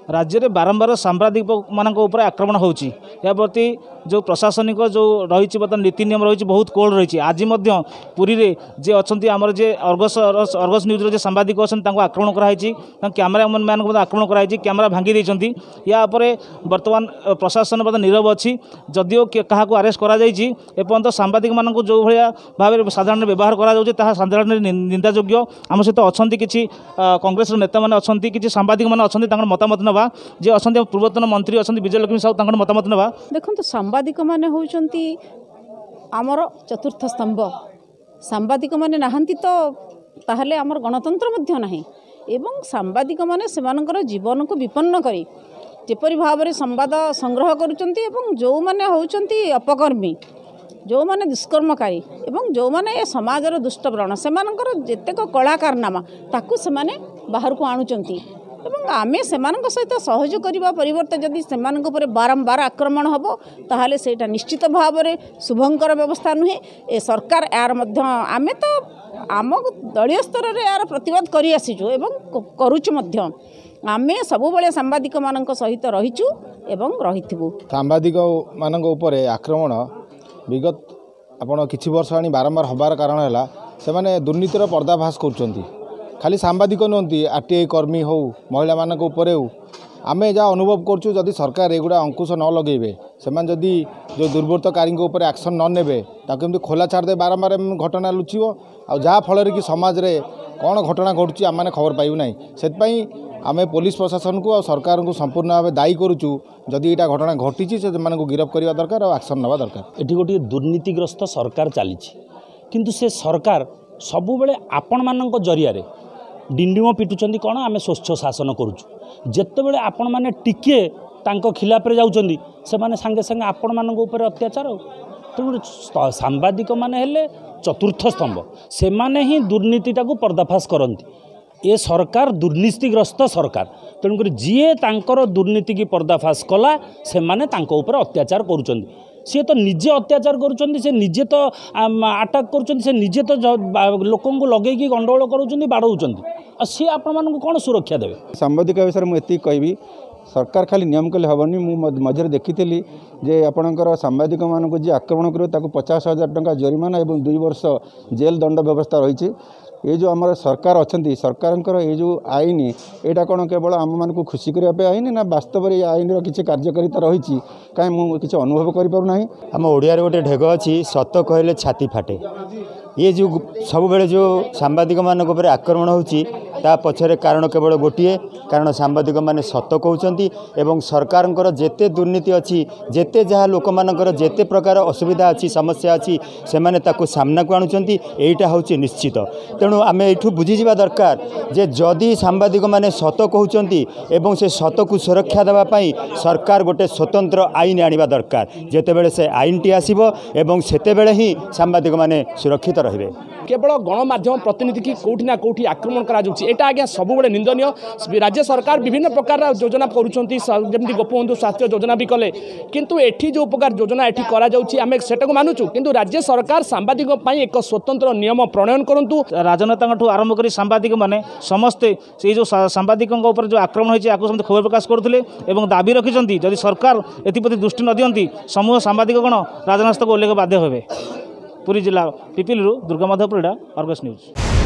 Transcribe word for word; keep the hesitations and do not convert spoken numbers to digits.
राज्य में बारंबार सांबादिक मान आक्रमण होती प्रति जो प्रशासनिक जो रही बर्तमान नीति नियम रही बहुत कोल्ड रही आज पुरी रे जे अच्छा आमर जे अर्गस अर्गस न्यूज जे सांबादिक अच्छा आक्रमण कराई कैमेरा मैन आक्रमण कराई कैमेरा भांगी देती या बर्तमान प्रशासन बर्तमान नीरव अच्छी जदिओ क्या अरेस्ट कर सांबादिक मान जो भाया भाव साधारण व्यवहार करा साधारण निंदायोग्य आम सहित अच्छा किसी कांग्रेस नेता मैंने अच्छा किसी सांबादिक मैंने अच्छा मतामत नवा जे अच्छा पूर्वतन मंत्री अच्छा विजयलक्ष्मी साहू मतामत नवा देखो सांबादिक माने होउचंती आमर चतुर्थ स्तंभ सांबादिक माने नाहंती तो ताहले आमर गणतंत्र मध्य नाही एवं सांबादिक माने सेमानकर जीवन को विपन्न करी जेपरि भाव में संवाद संग्रह करुचंती एवं जो माने होउचंती अपकर्मी जो माने दुष्कर्मकारी एवं जो माने समाजर दुष्टव्रण सेमानकर जेतेक कलाकारनामा ताकू सेमाने बाहर को आणुचंती एवं आमे सेमानक सहित सहयोग करने परिवर्ते जदि सेमानक ऊपर बारंबार आक्रमण हम ताहले सेटा निश्चित भाव में शुभंकर व्यवस्था नुहे ए सरकार यार मध्य आमे तो आम दलीय स्तर में यार प्रतिवाद करि आसीजु एवं करूचु मध्य आमे सबुबले सांबादिक मानक सहित रहिचु एवं रहिथिबु सांबादिक मानक ऊपर आक्रमण विगत आपण किछि वर्ष आनी बारंबार हबार कारण है से माने दुर्नीतिर पर्दाफाश करुचंती खाली सांबादिक नुहति आरटीआई कर्मी हो महिला मान हो आम जहाँ अनुभव करुँ जदि सरकार एगुड़ा अंकुश न लगे से जदि जो दुर्वृत्तकारी एक्शन न ने ताकि खोला छाड़दे बारंबार घटना लुचिव आ जहाँ फल कि समाज रे कौन घटना घटुची आम खबर पाइबू ना से आम पुलिस प्रशासन को और सरकार को संपूर्ण भाव दायी करुचु जदि यहाँ घटना घटी से गिरफ करवा दरकार और एक्शन नवा दरकार। ये गोटे दुर्नीतिग्रस्त सरकार चली किंतु से सरकार सबुबले आपण मानक जरिया डिंडिम पिटुचंदी कौन आम स्वच्छ शासन करुचु जितेबले आपण मैंने टिके तांको खिलाफ रे जाउचंदी से माने संगे संगे आपण मानक ऊपर अत्याचार तेणु सांबादिक माने हेले चतुर्थ स्तंभ से माने ही दुर्नीतिटा को पर्दाफाश करती ये सरकार दुर्नीतिग्रस्त सरकार तेणुक जीए तांकर दुर्नीति की पर्दाफाश कला से माने तांको ऊपर अत्याचार करुचंदी सी तो निजे अत्याचार करुचंदी से निजे तो आटाक करुचंदी से निजे तो लोक लगे गंडगोल करुचंदी बाड़ौचंदी आ सी आपण मानक कौन सुरक्षा देवे। सांबादिक विषय मुझे कहबी सरकार खाली नियम कले हेनी मुझे मझे देखी जे आपणकर सांबादिक मानक जी आक्रमण कर पचास हजार टंका जरिमाना और दुई वर्ष जेल दंड व्यवस्था रही ये जो आम सरकार अच्छा सरकार ये जो आईन यहाँ कौन केवल आम मान को खुशी करने आईन ना वास्तव में आईन रि कार्यकारिता रही कहीं मुझे किसी अनुभव करना आम ओडिया गोटे ढेग अच्छी सत कहले छाती फाटे ये जो सब बेले जो सांबादिक मान आक्रमण होची ता पछरे कारण केवल गोटे कारण सांबादिक माने सत कहते एवं सरकार जेते दुर्नीति अच्छी जेते जहाँ लोक मानकर जेते प्रकार असुविधा अच्छी समस्या अच्छी से माने ताको सामना को आणुचंती एटा होची निश्चित तेणु आम एठू बुझीजा दरकार जे जदि सांबादिक माने सत कहते एवं से सत को सुरक्षा देवा पई सरकार गोटे स्वतंत्र आईन आनिबा दरकार जेतेबेले से आईनटी आसीबो एवं सेतेबेले ही सांबादिक माने सुरक्षित रहिबे। केवल गणमाध्यम प्रतिनिधि की कौटी ना कौटी आक्रमण करा एटा आज्ञा सबुबले निंदनीय राज्य सरकार विभिन्न प्रकार योजना करुँच जमी गोपबंधु स्वास्थ्य योजना भी कले किंतु एठी जो प्रकार योजना एठी करा जाउची आमे सेटा को मानुचु किंतु राज्य सरकार सांबादिक पई एक स्वतंत्र नियम प्रणयन करंतु राजनेता आरंभ कर सांबादिक माने समस्ते से जो सांबादिक ऊपर जो आक्रमण होती समस्त खबर प्रकाश करते दाबी रखिंट जदि सरकार एप्रति दृष्टि न दियंती समूह सांबादिक गण राजनास्थ को उल्लेख बाध्य हे। पुरी जिला पिपिलू दुर्गामाधव परिड़ा, अर्गस न्यूज।